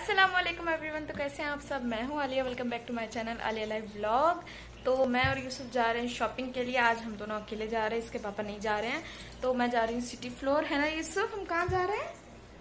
अस्सलामुअलैकुम एवरीवन। तो कैसे हैं आप सब? मैं हूं Alia, welcome back to my channel Alia live vlog. तो मैं और यूसुफ जा रहे हैं शॉपिंग के लिए। आज हम दोनों अकेले जा रहे हैं, इसके पापा नहीं जा रहे हैं। तो मैं जा रही हूँ सिटी फ्लोर, है ना यूसुफ? हम कहाँ जा रहे हैं?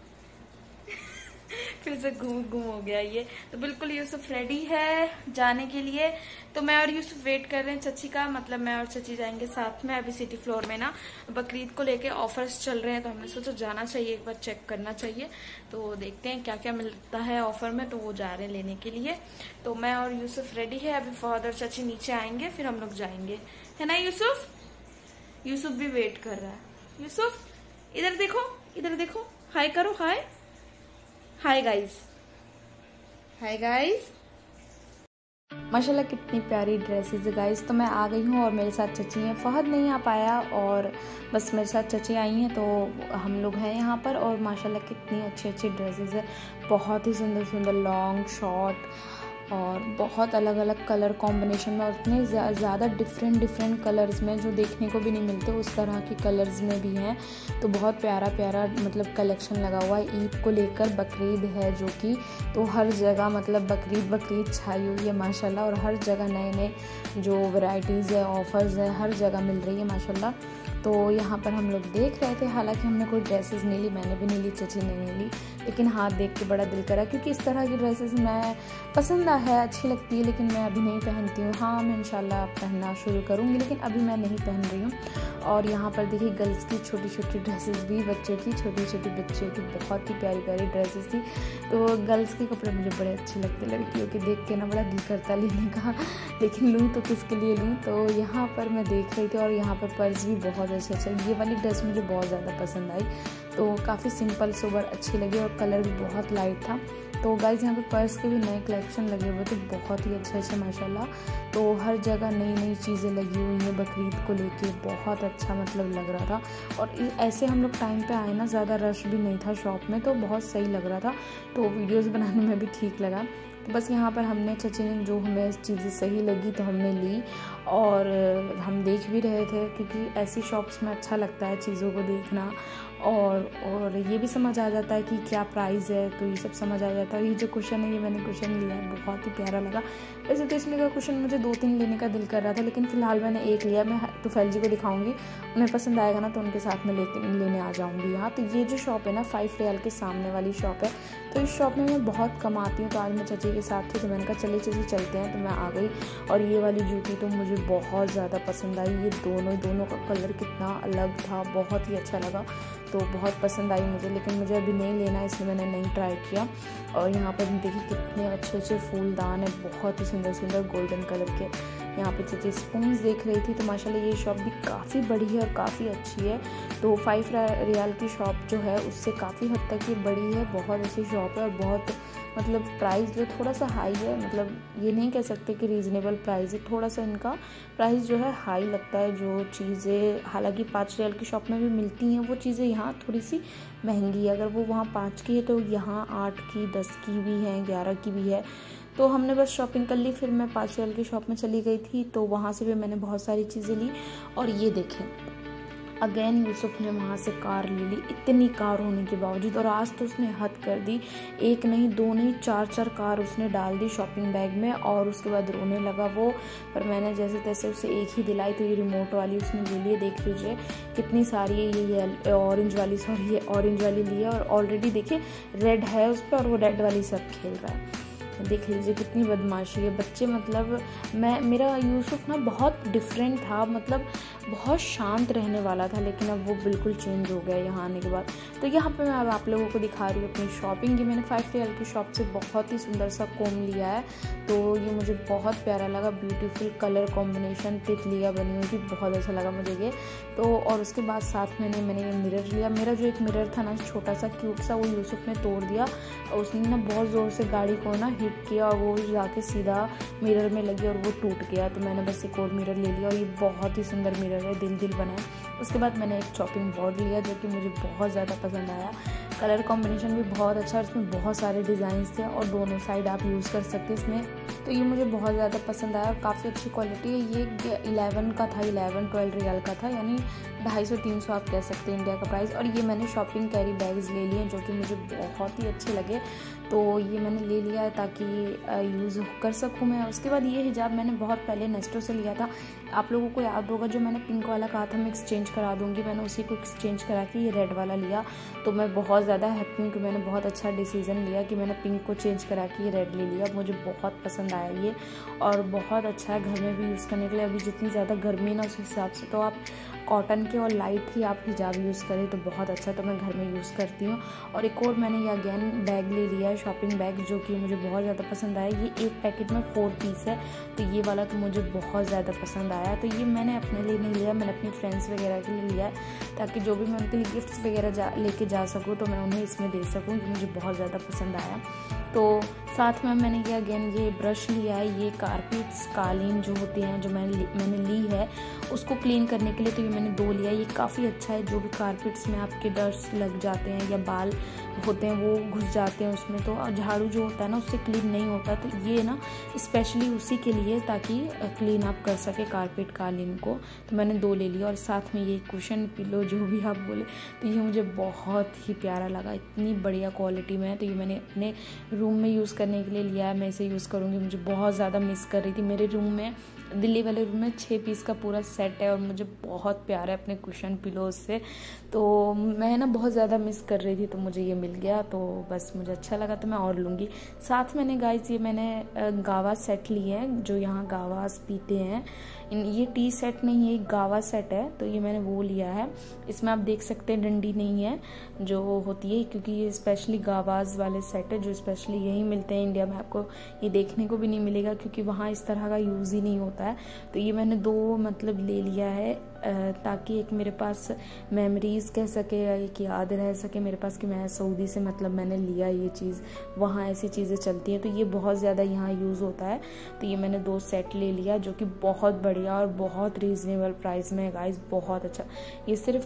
फिर से घूम घूम हो गया ये। तो बिल्कुल यूसुफ रेडी है जाने के लिए। तो मैं और यूसुफ वेट कर रहे हैं चची का, मतलब मैं और चची जाएंगे साथ में। अभी सिटी फ्लोर में ना बकरीद को लेके ऑफर्स चल रहे हैं, तो हमने सोचा जाना चाहिए, एक बार चेक करना चाहिए। तो देखते हैं क्या क्या मिलता है ऑफर में, तो वो जा रहे हैं लेने के लिए। तो मैं और यूसुफ रेडी है। अभी फादर चची नीचे आएंगे, फिर हम लोग जाएंगे, है ना यूसुफ? यूसुफ भी वेट कर रहा है। यूसुफ इधर देखो, इधर देखो, हाय करो, हाय हाय गाइस, हाय गाइस। माशाल्लाह कितनी प्यारी ड्रेसेस है गाइस। तो मैं आ गई हूँ और मेरे साथ चची हैं। फहद नहीं आ पाया और बस मेरे साथ चची आई हैं, तो हम लोग हैं यहाँ पर। और माशाल्लाह कितनी अच्छी अच्छी ड्रेसेस है, बहुत ही सुंदर सुंदर, लॉन्ग शॉर्ट और बहुत अलग अलग कलर कॉम्बिनेशन में, और इतने ज़्यादा डिफरेंट कलर्स में जो देखने को भी नहीं मिलते उस तरह के कलर्स में भी हैं। तो बहुत प्यारा प्यारा मतलब कलेक्शन लगा हुआ है। ईद को लेकर बकरीद है जो कि, तो हर जगह मतलब बकरीद छाई हुई है माशाल्लाह। और हर जगह नए नए जो वैरायटीज़ है, ऑफर्स है, हर जगह मिल रही है माशाल्लाह। तो यहाँ पर हम लोग देख रहे थे, हालांकि हमने कोई ड्रेसेस नहीं ली, मैंने भी नहीं ली, चची ने नहीं ली, लेकिन हाथ देख के बड़ा दिल करा, क्योंकि इस तरह की ड्रेसेस मैं पसंद है, अच्छी लगती है, लेकिन मैं अभी नहीं पहनती हूँ। हाँ, मैं इंशाल्लाह पहनना शुरू करूँगी, लेकिन अभी मैं नहीं पहन रही हूँ। और यहाँ पर देखिए गर्ल्स की छोटी छोटी ड्रेसेस भी, बच्चों की छोटी छोटी बच्चियों की बहुत ही प्यारी प्यारी ड्रेसेस थी। तो गर्ल्स के कपड़े मुझे बड़े अच्छे लगते, लड़कियों के देख के ना बड़ा दिल करता लेने का, लेकिन लूँ तो किसके लिए लूँ। तो यहाँ पर मैं देख रही थी, और यहाँ पर पर्स भी बहुत अच्छा। ये वाली ड्रेस मुझे बहुत ज़्यादा पसंद आई, तो काफ़ी सिंपल सोबर अच्छी लगी, और कलर भी बहुत लाइट था। तो गाइस यहाँ पे पर्स के भी नए कलेक्शन लगे हुए थे, बहुत ही अच्छे माशाल्लाह। तो हर जगह नई नई चीज़ें लगी हुई हैं बकरीद को लेके, बहुत अच्छा मतलब लग रहा था। और ऐसे हम लोग टाइम पे आए ना, ज़्यादा रश भी नहीं था शॉप में, तो बहुत सही लग रहा था, तो वीडियोज़ बनाने में भी ठीक लगा। तो बस यहाँ पर हमने चची ने जो हमें चीज़ें सही लगी तो हमने ली, और हम देख भी रहे थे, क्योंकि ऐसी शॉप्स में अच्छा लगता है चीज़ों को देखना, और ये भी समझ आ जाता है कि क्या प्राइस है, तो ये सब समझ आ जाता है। ये जो कुशन है, ये मैंने कुशन लिया है, बहुत ही प्यारा लगा। वैसे तो इसमें का कुशन मुझे 2-3 लेने का दिल कर रहा था, लेकिन फ़िलहाल मैंने एक लिया। मैं तुफैल जी को दिखाऊंगी, उन्हें पसंद आएगा ना तो उनके साथ में लेने आ जाऊँगी यहाँ। तो ये जो शॉप है ना, 5 रियाल के सामने वाली शॉप है। तो इस शॉप में मैं बहुत कम आती हूँ, तो आज मैं चची के साथ थी, तो मैंने कहा चलिए चची चलते हैं, तो मैं आ गई। और ये वाली जूती तो मुझे बहुत ज़्यादा पसंद आई। ये दोनों का कलर कितना अलग था, बहुत ही अच्छा लगा, तो बहुत पसंद आई मुझे, लेकिन मुझे अभी नहीं लेना, इसलिए मैंने नहीं ट्राई किया। और यहाँ पर देखिए कितने अच्छे अच्छे फूलदान है, बहुत ही सुंदर सुंदर गोल्डन कलर के। यहाँ पे चची स्पून्स देख रही थी। तो माशाल्लाह ये शॉप भी काफ़ी बड़ी है और काफ़ी अच्छी है। तो 5 रियाल की शॉप जो है उससे काफ़ी हद तक ये बड़ी है, बहुत अच्छी शॉप है। और बहुत मतलब प्राइस जो थोड़ा सा हाई है, मतलब ये नहीं कह सकते कि रीज़नेबल प्राइस है, थोड़ा सा इनका प्राइस जो है हाई लगता है। जो चीज़ें हालांकि 5 रियाल की शॉप में भी मिलती हैं, वो चीज़ें यहाँ थोड़ी सी महंगी है। अगर वो वहाँ 5 की है तो यहाँ 8 की, 10 की भी है, 11 की भी है। तो हमने बस शॉपिंग कर ली, फिर मैं 5 रियाल की शॉप में चली गई थी, तो वहाँ से भी मैंने बहुत सारी चीज़ें ली। और ये देखें, अगेन यूसुफ ने वहाँ से कार ले ली, इतनी कार होने के बावजूद। और आज तो उसने हद कर दी, 1 नहीं 2 नहीं 4 कार उसने डाल दी शॉपिंग बैग में, और उसके बाद रोने लगा वो। पर मैंने जैसे तैसे उसे एक ही दिलाई, तो ये रिमोट वाली उसने ले ली है। देख लीजिए कितनी सारी है। ये ऑरेंज वाली, सॉरी ये ऑरेंज वाली ली है, और ऑलरेडी देखिए रेड है उस पर, और वो रेड वाली सब खेल रहा है। देख लीजिए कितनी बदमाशी है बच्चे। मतलब मेरा यूसुफ ना बहुत डिफरेंट था, मतलब बहुत शांत रहने वाला था, लेकिन अब वो बिल्कुल चेंज हो गया यहाँ आने के बाद। तो यहाँ पे मैं अब आप लोगों को दिखा रही हूँ अपनी शॉपिंग। ये मैंने 5 रियाल की शॉप से बहुत ही सुंदर सा कोम लिया है, तो ये मुझे बहुत प्यारा लगा। ब्यूटीफुल कलर कॉम्बिनेशन, तितलियाँ बनी हुई थी, बहुत अच्छा लगा मुझे ये। तो और उसके बाद साथ में मैंने ये मिरर लिया। मेरा जो एक मिरर था ना छोटा सा क्यूट सा, वो यूसुफ ने तोड़ दिया, और उसने ना बहुत ज़ोर से गाड़ी को ना हिट किया, और वो जाके सीधा मिरर में लगी और वो टूट गया। तो मैंने बस एक और मिरर ले लिया, और ये बहुत ही सुंदर मिरर है, दिल बना है। उसके बाद मैंने एक चॉपिंग बोर्ड लिया, जो कि मुझे बहुत ज़्यादा पसंद आया। कलर कॉम्बिनेशन भी बहुत अच्छा, और इसमें बहुत सारे डिज़ाइंस थे, और दोनों साइड आप यूज़ कर सकते हैं। इसमें तो ये मुझे बहुत ज़्यादा पसंद आया, काफ़ी अच्छी क्वालिटी है। ये 11 का था, 11-12 रियाल का था, यानी 250-300 आप कह सकते हैं इंडिया का प्राइस। और ये मैंने शॉपिंग कैरी बैग्स ले लिए जो कि मुझे बहुत ही अच्छे लगे, तो ये मैंने ले लिया है ताकि यूज़ कर सकूँ मैं। उसके बाद ये हिजाब मैंने बहुत पहले नेस्टो से लिया था, आप लोगों को याद होगा, जो मैंने पिंक वाला कहा था मैं एक्सचेंज करा दूँगी, मैंने उसी को एक्सचेंज करा के ये रेड वाला लिया। तो मैं बहुत ज़्यादा हैप्पी हूँ कि मैंने बहुत अच्छा डिसीज़न लिया कि मैंने पिंक को चेंज करा के ये रेड ले लिया। मुझे बहुत पसंद आया ये, और बहुत अच्छा है घर में भी यूज़ करने के लिए। अभी जितनी ज़्यादा गर्मी ना, उस हिसाब से तो आप कॉटन के और लाइट ही आप हिजाब यूज़ करें तो बहुत अच्छा, तो मैं घर में यूज़ करती हूँ। और एक और मैंने ये अगेन बैग ले लिया है, शॉपिंग बैग, जो कि मुझे बहुत ज़्यादा पसंद आया। ये एक पैकेट में 4 पीस है, तो ये वाला तो मुझे बहुत ज़्यादा पसंद आया। तो ये मैंने अपने लिए नहीं लिया, मैंने अपनी फ्रेंड्स वगैरह के लिए लिया है, ताकि जो भी मैं उनके लिए गिफ्ट्स वगैरह लेके जा सकूँ तो मैं उन्हें इसमें दे सकूँ। ये मुझे बहुत ज़्यादा पसंद आया। तो साथ में मैंने ये अगेन ये ब्रश लिया है, ये कारपेट्स कालीन जो होते हैं जो मैंने ली है उसको क्लीन करने के लिए, तो ये मैंने 2 लिया है। ये काफ़ी अच्छा है, जो भी कारपेट्स में आपके डस्ट लग जाते हैं या बाल होते हैं वो घुस जाते हैं उसमें, तो झाड़ू जो होता है ना उससे क्लीन नहीं होता, तो ये ना स्पेशली उसी के लिए, ताकि क्लीन आप कर सके कारपेट कालीन को। तो मैंने 2 ले लिया। और साथ में ये कुशन पिलो जो भी आप बोले, तो ये मुझे बहुत ही प्यारा लगा, इतनी बढ़िया क्वालिटी में है। तो ये मैंने अपने रूम में यूज़ करने के लिए लिया है, मैं इसे यूज़ करूँगी। मुझे बहुत ज़्यादा मिस कर रही थी, मेरे रूम में, दिल्ली वाले रूम में 6 पीस का पूरा सेट है और मुझे बहुत प्यार है अपने कुशन पिलोज से, तो मैं ना बहुत ज़्यादा मिस कर रही थी, तो मुझे ये मिल गया, तो बस मुझे अच्छा लगा, तो मैं और लूँगी। साथ मैंने गाइस ये मैंने गावा सेट लिए हैं, जो यहाँ गावास पीते हैं, ये टी सेट नहीं है, एक गावा सेट है, तो ये मैंने वो लिया है। इसमें आप देख सकते हैं डंडी नहीं है जो होती है, क्योंकि ये स्पेशली गावास वाले सेट है जो स्पेशली यहीं मिलते हैं इंडिया में, आपको ये देखने को भी नहीं मिलेगा क्योंकि वहाँ इस तरह का यूज़ ही नहीं होता है। तो ये मैंने 2 मतलब ले लिया है, ताकि एक मेरे पास मेमोरीज कह सके या एक याद रह सके मेरे पास कि मैं सऊदी से मतलब मैंने लिया ये चीज़, वहाँ ऐसी चीज़ें चलती हैं, तो ये बहुत ज़्यादा यहाँ यूज़ होता है। तो ये मैंने 2 सेट ले लिया जो कि बहुत बढ़िया और बहुत रीज़नेबल प्राइस में है गाइस, बहुत अच्छा। ये सिर्फ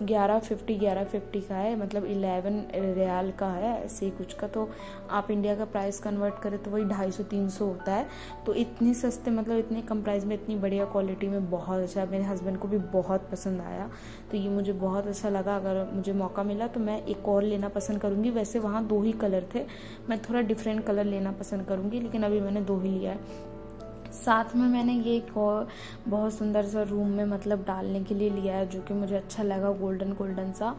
1150 का है, मतलब 11 रियाल का है ऐसे ही कुछ का, तो आप इंडिया का प्राइस कन्वर्ट करें तो वही 250-300 होता है। तो इतनी सस्ते मतलब इतने कम प्राइस में इतनी बढ़िया क्वालिटी में बहुत अच्छा, मेरे हस्बैंड को भी बहुत पसंद आया, तो ये मुझे बहुत अच्छा लगा। अगर मुझे मौका मिला तो मैं एक और लेना पसंद करूँगी। वैसे वहाँ 2 ही कलर थे, मैं थोड़ा डिफरेंट कलर लेना पसंद करूँगी, लेकिन अभी मैंने 2 ही लिया है। साथ में मैंने ये एक और बहुत सुंदर सा रूम में मतलब डालने के लिए लिया है, जो कि मुझे अच्छा लगा, गोल्डन सा,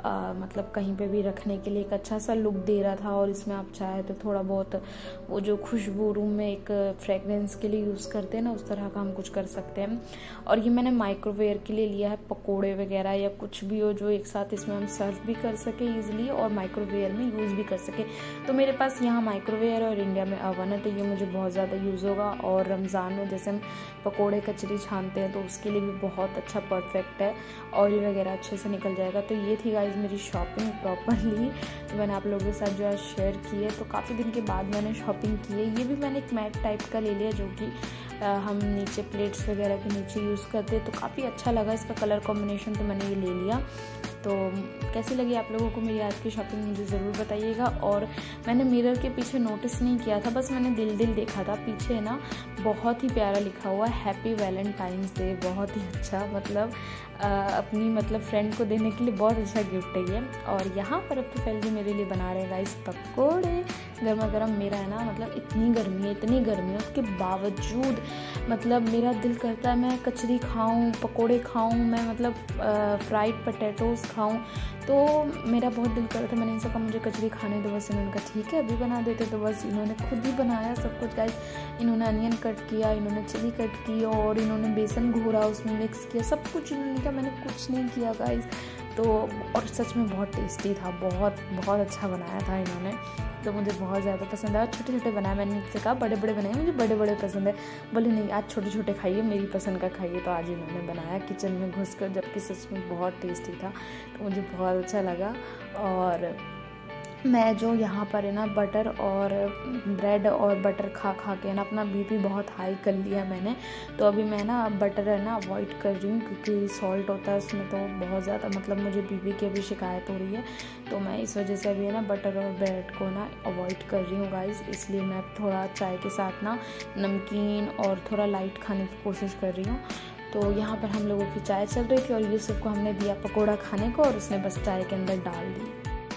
मतलब कहीं पे भी रखने के लिए एक अच्छा सा लुक दे रहा था। और इसमें आप चाहे तो थोड़ा बहुत वो जो खुशबू रूम में एक फ्रेगरेंस के लिए यूज़ करते हैं ना, उस तरह का हम कुछ कर सकते हैं। और ये मैंने माइक्रोवेव के लिए लिया है, पकोड़े वगैरह या कुछ भी हो जो एक साथ इसमें हम सर्व भी कर सके ईजिली और माइक्रोवेव में यूज़ भी कर सके। तो मेरे पास यहाँ माइक्रोवेव और इंडिया में ओवन है, तो ये मुझे बहुत ज़्यादा यूज़ होगा। और रमज़ान में जैसे हम पकोड़े कचरी छानते हैं तो उसके लिए भी बहुत अच्छा परफेक्ट है, ऑयल वगैरह अच्छे से निकल जाएगा। तो ये थी गाइस मेरी शॉपिंग प्रॉपरली, तो मैंने आप लोगों के साथ जो है शेयर की है। तो काफ़ी दिन के बाद मैंने शॉपिंग की है। ये भी मैंने एक मैट टाइप का ले लिया, जो कि हम नीचे प्लेट्स वगैरह के नीचे यूज़ करते हैं, तो काफ़ी अच्छा लगा इसका कलर कॉम्बिनेशन, तो मैंने ये ले लिया। तो कैसी लगी आप लोगों को मेरी आज की शॉपिंग मुझे ज़रूर बताइएगा। और मैंने मिरर के पीछे नोटिस नहीं किया था, बस मैंने दिल देखा था, पीछे ना बहुत ही प्यारा लिखा हुआ है हैप्पी वैलेंटाइंस डे, बहुत ही अच्छा, मतलब अपनी मतलब फ्रेंड को देने के लिए बहुत अच्छा गिफ्ट है ये। और यहाँ पर अब तो फैल मेरे लिए बना रहे गाइस पकोड़े, गर्मा गर्म। मेरा है ना मतलब इतनी गर्मी है उसके बावजूद मतलब मेरा दिल करता है मैं कचरी खाऊं, पकोड़े खाऊं, मैं मतलब फ्राइड पोटैटोज़ खाऊं, तो मेरा बहुत दिल करता है। मैंने इनसे कहा मुझे कचरी खाने दो, बस इन्होंने कहा ठीक है अभी बना देते, तो बस इन्होंने खुद ही बनाया सब कुछ गाइस। इन्होंने अनियन कट किया, इन्होंने चिली कट की और इन्होंने बेसन घोरा उसमें मिक्स किया, सब कुछ इन्होंने किया, मैंने कुछ नहीं किया गाइस। तो और सच में बहुत टेस्टी था, बहुत अच्छा बनाया था इन्होंने, तो मुझे बहुत ज़्यादा पसंद आया। छोटे छोटे बनाए, मैंने इनसे कहा बड़े बनाए, मुझे बड़े पसंद है। बोले नहीं आज छोटे छोटे खाइए, मेरी पसंद का खाइए, तो आज इन्होंने बनाया किचन में घुसकर, जबकि सच में बहुत टेस्टी था, तो मुझे बहुत अच्छा लगा। और मैं जो यहाँ पर है ना बटर और ब्रेड और बटर खा के ना अपना बीपी बहुत हाई कर लिया मैंने। तो अभी मैं ना बटर है ना अवॉइड कर रही हूँ, क्योंकि सॉल्ट होता है उसमें, तो बहुत ज़्यादा मतलब मुझे बीपी की अभी शिकायत हो रही है। तो मैं इस वजह से अभी है ना बटर और ब्रेड को ना अवॉइड कर रही हूँ गाइस। इसलिए मैं थोड़ा चाय के साथ ना नमकीन और थोड़ा लाइट खाने की कोशिश कर रही हूँ। तो यहाँ पर हम लोगों की चाय चल रही थी और यूसुफ को हमने दिया पकौड़ा खाने को और उसने बस चाय के अंदर डाल दी।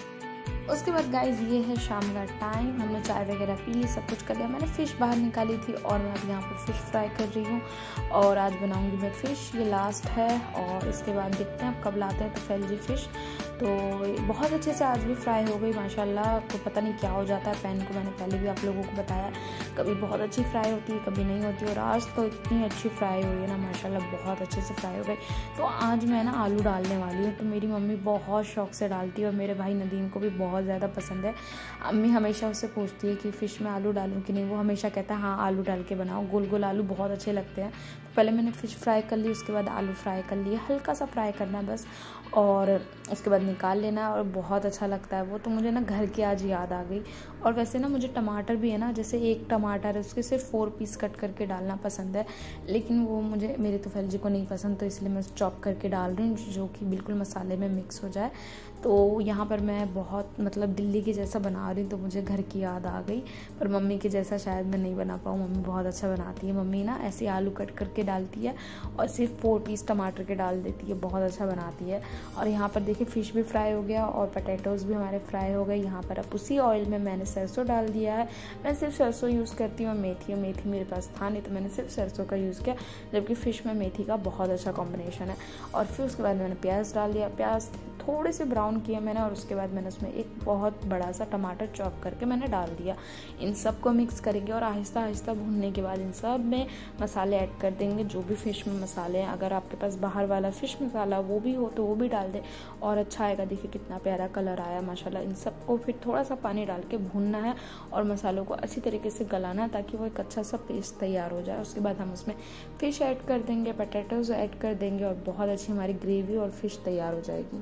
उसके बाद गाइस ये है शाम का टाइम, हमने चाय वगैरह पी ली, सब कुछ कर लिया। मैंने फ़िश बाहर निकाली थी और मैं अब यहाँ पर फ़िश फ्राई कर रही हूँ और आज बनाऊँगी मैं फ़िश, ये लास्ट है। और इसके बाद देखते हैं अब कब लाते हैं तुफैल जी फ़िश। तो बहुत अच्छे से आज भी फ्राई हो गई माशाल्लाह। तो पता नहीं क्या हो जाता है पैन को, मैंने पहले भी आप लोगों को बताया, कभी बहुत अच्छी फ्राई होती है कभी नहीं होती। और आज तो इतनी अच्छी फ्राई हुई है ना माशाल्लाह, बहुत अच्छे से फ्राई हो गई। तो आज मैं ना आलू डालने वाली हूँ। तो मेरी मम्मी बहुत शौक से डालती है और मेरे भाई नदीम को भी बहुत ज़्यादा पसंद है। अम्मी हमेशा उससे पूछती है कि फ़िश में आलू डालूँ कि नहीं, वो हमेशा कहता है हाँ आलू डाल के बनाओ, गोल गोल आलू बहुत अच्छे लगते हैं। तो पहले मैंने फ़िश फ्राई कर ली, उसके बाद आलू फ्राई कर लिए, हल्का सा फ्राई करना है बस, और उसके बाद निकाल लेना। और बहुत अच्छा लगता है वो। तो मुझे ना घर की आज याद आ गई। और वैसे ना मुझे टमाटर भी है ना, जैसे एक टमाटर है उसके सिर्फ 4 पीस कट करके डालना पसंद है, लेकिन वो मुझे मेरे तुफैल जी को नहीं पसंद, तो इसलिए मैं चॉप करके डाल रही हूँ जो कि बिल्कुल मसाले में मिक्स हो जाए। तो यहाँ पर मैं बहुत मतलब दिल्ली के जैसा बना रही हूँ, तो मुझे घर की याद आ गई। पर मम्मी के जैसा शायद मैं नहीं बना पाऊँ, मम्मी बहुत अच्छा बनाती है। मम्मी ना ऐसे आलू कट करके डालती है और सिर्फ 4 पीस टमाटर के डाल देती है, बहुत अच्छा बनाती है। और यहाँ पर देखिए फ़िश भी फ्राई हो गया और पोटैटोज़ भी हमारे फ्राई हो गए। यहाँ पर अब उसी ऑयल में मैंने सरसों डाल दिया है। मैं सिर्फ सरसों यूज़ करती हूँ और मेथी, और मेथी मेरे पास था नहीं तो मैंने सिर्फ सरसों का यूज़ किया, जबकि फ़िश में मेथी का बहुत अच्छा कॉम्बिनेशन है। और फिर उसके बाद मैंने प्याज डाल दिया, प्याज थोड़े से ब्राउन किए मैंने, और उसके बाद मैंने उसमें एक बहुत बड़ा सा टमाटर चॉप करके मैंने डाल दिया। इन सब को मिक्स करेंगे और आहिस्ता आहिस्ता भूनने के बाद इन सब में मसाले ऐड कर देंगे, जो भी फ़िश में मसाले हैं। अगर आपके पास बाहर वाला फ़िश मसाला वो भी हो तो वो भी डाल दें और अच्छा आएगा। देखिए कितना प्यारा कलर आया माशाल्लाह। इन सबको फिर थोड़ा सा पानी डाल के भूनना है और मसालों को अच्छी तरीके से गलाना है ताकि वो एक अच्छा सा पेस्ट तैयार हो जाए। उसके बाद हम उसमें फ़िश ऐड कर देंगे, पोटैटोज़ ऐड कर देंगे और बहुत अच्छी हमारी ग्रेवी और फ़िश तैयार हो जाएगी।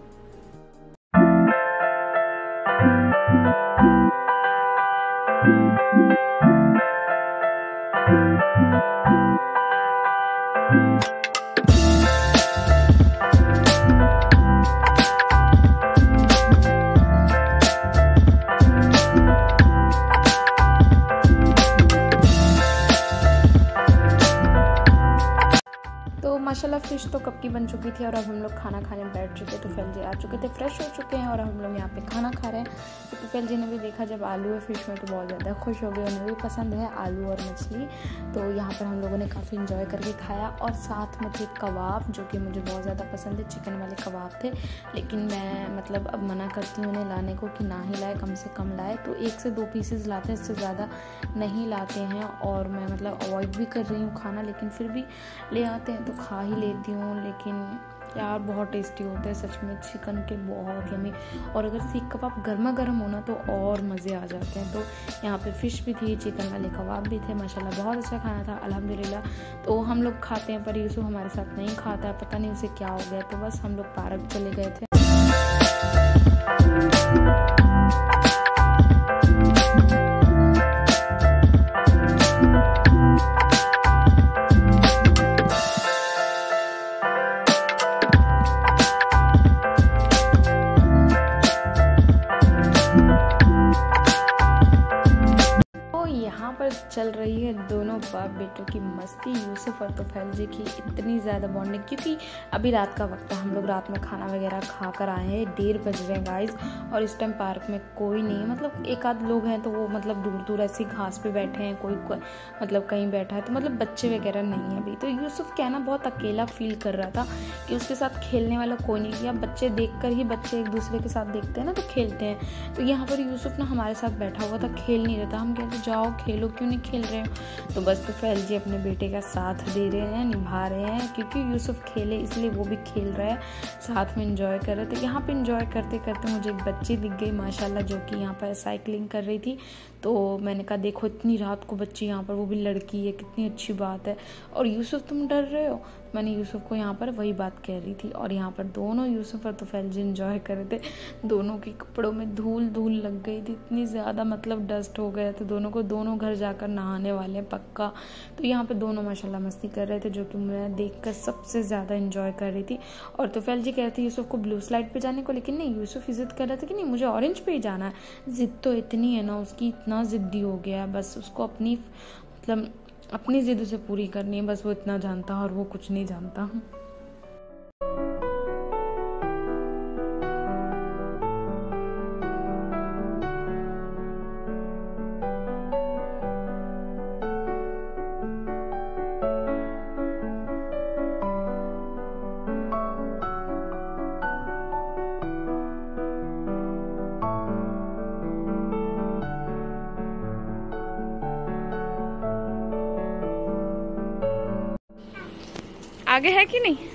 माशाल्लाह फ़िश तो कब की बन चुकी थी और अब हम लोग खाना खाने बैठ चुके। तुफैल जी आ चुके थे, फ्रेश हो चुके हैं और अब हम लोग यहाँ पे खाना खा रहे हैं। तो तुफैल जी ने भी देखा जब आलू है फ़िश में तो बहुत ज़्यादा खुश हो गए, उन्हें भी पसंद है आलू और मछली। तो यहाँ पर हम लोगों ने काफ़ी इंजॉय करके खाया और साथ में थे कबाब, जो कि मुझे बहुत ज़्यादा पसंद है। चिकन वाले कबाब थे, लेकिन मैं मतलब अब मना करती हूँ उन्हें लाने को कि ना ही लाए, कम से कम लाए। तो 1 से 2 पीसेस लाते हैं, इससे ज़्यादा नहीं लाते हैं। और मैं मतलब अवॉइड भी कर रही हूँ खाना, लेकिन फिर भी ले आते हैं तो खा ही लेती हूँ। लेकिन यार बहुत टेस्टी होते हैं सच में, चिकन के बहुत यमी। और अगर सीख कबाब गर्मा गर्म होना तो और मज़े आ जाते हैं। तो यहाँ पे फ़िश भी थी, चिकन वाले कबाब भी थे, माशाल्लाह बहुत अच्छा खाना था अल्हम्दुलिल्लाह। तो हम लोग खाते हैं पर यूसुफ हमारे साथ नहीं खाता है, पता नहीं उसे क्या हो गया। तो बस हम लोग पार्क चले गए थे। चल रही है दोनों बाप बेटों की मस्ती, यूसुफ और तुफैल जी की इतनी ज़्यादा बॉन्डिंग, क्योंकि अभी रात का वक्त है, हम लोग रात में खाना वगैरह खा कर आए हैं, 1:30 बज रहे हैं गाइस। और इस टाइम पार्क में कोई नहीं है, मतलब एक आध लोग हैं तो वो मतलब दूर दूर ऐसी घास पे बैठे हैं, कोई मतलब कहीं बैठा है, तो मतलब बच्चे वगैरह नहीं है अभी। तो यूसुफ क्या ना बहुत अकेला फील कर रहा था कि उसके साथ खेलने वाला कोई नहीं किया। बच्चे देख कर ही बच्चे एक दूसरे के साथ देखते हैं ना तो खेलते हैं। तो यहाँ पर यूसुफ ना हमारे साथ बैठा हुआ था, खेल नहीं रहा था। हम कहते जाओ खेलो, क्यों नहीं खेल रहे हो। तो बस तुफैल जी अपने बेटे का साथ दे रहे हैं, निभा रहे हैं, क्योंकि यूसुफ खेले इसलिए वो भी खेल रहा है, साथ में एंजॉय कर रहे थे। यहाँ पे एंजॉय करते करते मुझे एक बच्ची दिख गई माशाल्लाह, जो कि यहाँ पर साइकिलिंग कर रही थी। तो मैंने कहा देखो इतनी रात को बच्ची यहाँ पर, वो भी लड़की है, कितनी अच्छी बात है। और यूसुफ तुम डर रहे हो, मैंने यूसुफ को यहाँ पर वही बात कह रही थी। और यहाँ पर दोनों यूसुफ और तुफैल जी इंजॉय कर रहे थे। दोनों के कपड़ों में धूल लग गई थी, इतनी ज़्यादा मतलब डस्ट हो गया था दोनों को। दोनों घर जाकर नहाने वाले हैं पक्का। तो यहाँ पर दोनों माशाल्लाह मस्ती कर रहे थे, जो कि मैं देखकर सबसे ज़्यादा इंजॉय कर रही थी। और तुफैल जी कह रहे थे यूसुफ को ब्लू स्लाइड पे जाने को, लेकिन नहीं, यूसुफ जिद कर रहा था कि नहीं मुझे ऑरेंज पे ही जाना है। जिद तो इतनी है ना उसकी, इतना ज़िद्दी हो गया है, बस उसको अपनी जिद उसे पूरी करनी है, बस वो इतना जानता है और वो कुछ नहीं जानता। आगे है कि नहीं?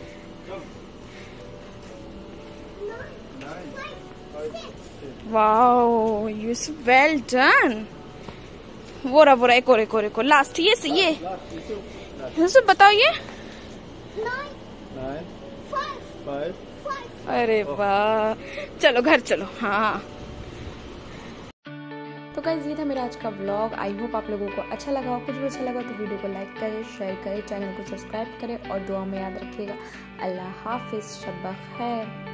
Wow Yusuf, well done. वो रहा एक और लास्ट ये यूसुफ बताओ ये। अरे वाह, चलो घर चलो। हाँ तो गाइस ये था मेरा आज का व्लॉग। आई होप आप लोगों को अच्छा लगा हो। कुछ भी अच्छा लगा तो वीडियो को लाइक करें, शेयर करें, चैनल को सब्सक्राइब करें और दुआ में याद रखिएगा। अल्लाह हाफिज़, शब ख़ैर।